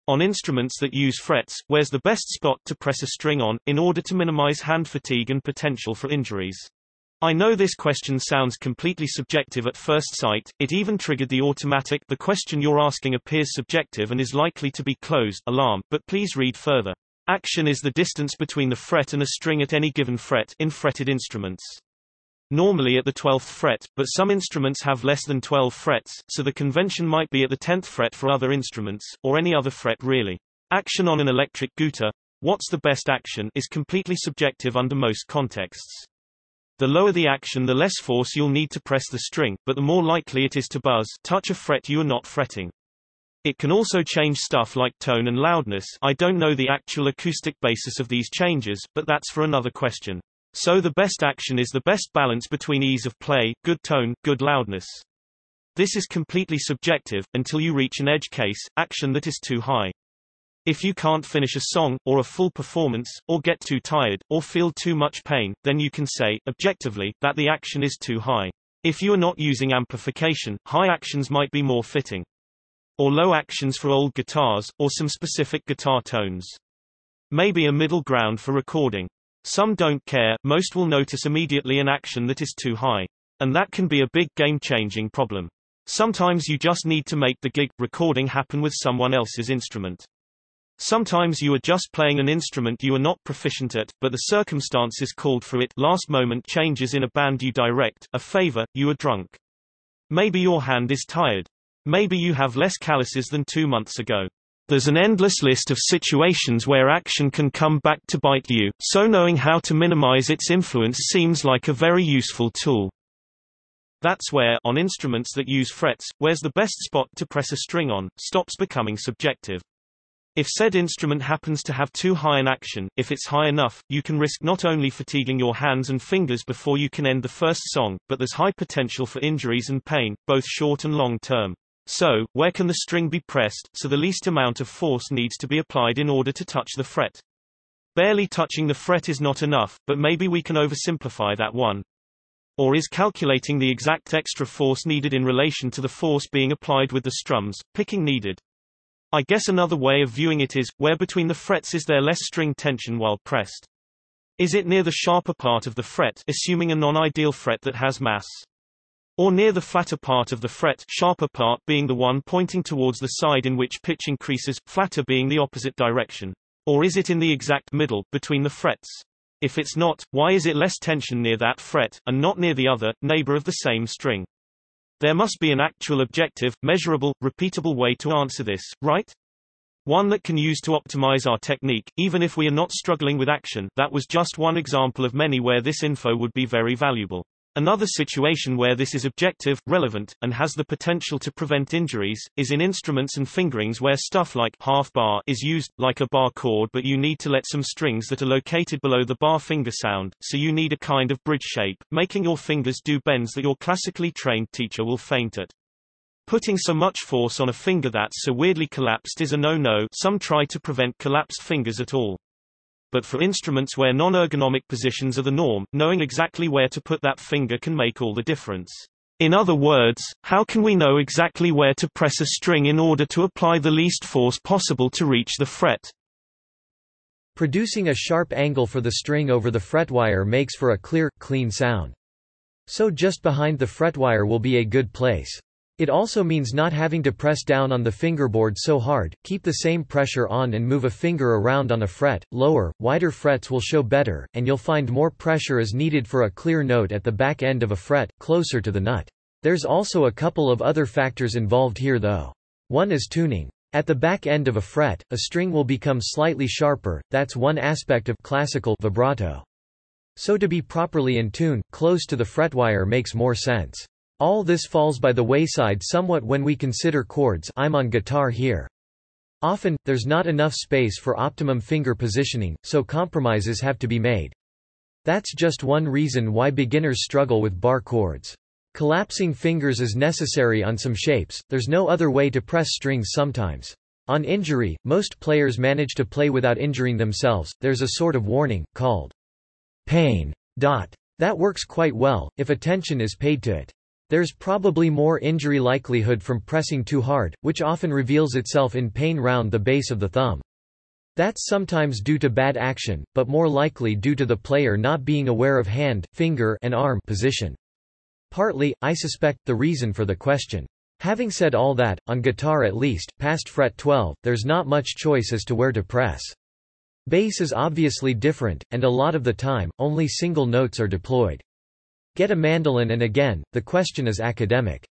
On instruments that use frets, where's the best spot to press a string on, in order to minimize hand fatigue and potential for injuries? I know this question sounds completely subjective at first sight, it even triggered the automatic "the question you're asking appears subjective and is likely to be closed" alarm, but please read further. Action is the distance between the fret and a string at any given fret in fretted instruments. Normally at the 12th fret, but some instruments have less than 12 frets, so the convention might be at the 10th fret for other instruments, or any other fret really. Action on an electric guitar, what's the best action, is completely subjective under most contexts. The lower the action, the less force you'll need to press the string, but the more likely it is to buzz, touch a fret you are not fretting. It can also change stuff like tone and loudness. I don't know the actual acoustic basis of these changes, but that's for another question. So the best action is the best balance between ease of play, good tone, good loudness. This is completely subjective, until you reach an edge case, action that is too high. If you can't finish a song, or a full performance, or get too tired, or feel too much pain, then you can say, objectively, that the action is too high. If you are not using amplification, high actions might be more fitting. Or low actions for old guitars, or some specific guitar tones. Maybe a middle ground for recording. Some don't care, most will notice immediately an action that is too high. And that can be a big game-changing problem. Sometimes you just need to make the gig recording happen with someone else's instrument. Sometimes you are just playing an instrument you are not proficient at, but the circumstances called for it, last-moment changes in a band you direct, a favor, you are drunk. Maybe your hand is tired. Maybe you have less calluses than 2 months ago. There's an endless list of situations where action can come back to bite you, so knowing how to minimize its influence seems like a very useful tool. That's where, on instruments that use frets, where's the best spot to press a string on, stops becoming subjective. If said instrument happens to have too high an action, if it's high enough, you can risk not only fatiguing your hands and fingers before you can end the first song, but there's high potential for injuries and pain, both short and long term. So, where can the string be pressed, so the least amount of force needs to be applied in order to touch the fret? Barely touching the fret is not enough, but maybe we can oversimplify that one. Or is calculating the exact extra force needed in relation to the force being applied with the strums, picking needed? I guess another way of viewing it is, where between the frets is there less string tension while pressed? Is it near the sharper part of the fret, assuming a non-ideal fret that has mass? Or near the flatter part of the fret, sharper part being the one pointing towards the side in which pitch increases, flatter being the opposite direction? Or is it in the exact middle, between the frets? If it's not, why is it less tension near that fret, and not near the other, neighbor of the same string? There must be an actual objective, measurable, repeatable way to answer this, right? One that can use to optimize our technique, even if we are not struggling with action. That was just one example of many where this info would be very valuable. Another situation where this is objective, relevant, and has the potential to prevent injuries, is in instruments and fingerings where stuff like half bar is used, like a bar chord, but you need to let some strings that are located below the bar finger sound, so you need a kind of bridge shape, making your fingers do bends that your classically trained teacher will faint at. Putting so much force on a finger that's so weirdly collapsed is a no-no. Some try to prevent collapsed fingers at all. But for instruments where non-ergonomic positions are the norm, knowing exactly where to put that finger can make all the difference. In other words, how can we know exactly where to press a string in order to apply the least force possible to reach the fret? Producing a sharp angle for the string over the fretwire makes for a clear, clean sound. So just behind the fretwire will be a good place. It also means not having to press down on the fingerboard so hard, keep the same pressure on and move a finger around on a fret. Lower, wider frets will show better, and you'll find more pressure is needed for a clear note at the back end of a fret, closer to the nut. There's also a couple of other factors involved here though. One is tuning. At the back end of a fret, a string will become slightly sharper, that's one aspect of classical vibrato. So to be properly in tune, close to the fretwire makes more sense. All this falls by the wayside somewhat when we consider chords. I'm on guitar here. Often, there's not enough space for optimum finger positioning, so compromises have to be made. That's just one reason why beginners struggle with bar chords. Collapsing fingers is necessary on some shapes, there's no other way to press strings sometimes. On injury, most players manage to play without injuring themselves. There's a sort of warning, called pain. That works quite well, if attention is paid to it. There's probably more injury likelihood from pressing too hard, which often reveals itself in pain round the base of the thumb. That's sometimes due to bad action, but more likely due to the player not being aware of hand, finger, and arm position. Partly, I suspect, the reason for the question. Having said all that, on guitar at least, past fret 12, there's not much choice as to where to press. Bass is obviously different, and a lot of the time, only single notes are deployed. Get a mandolin and again, the question is academic.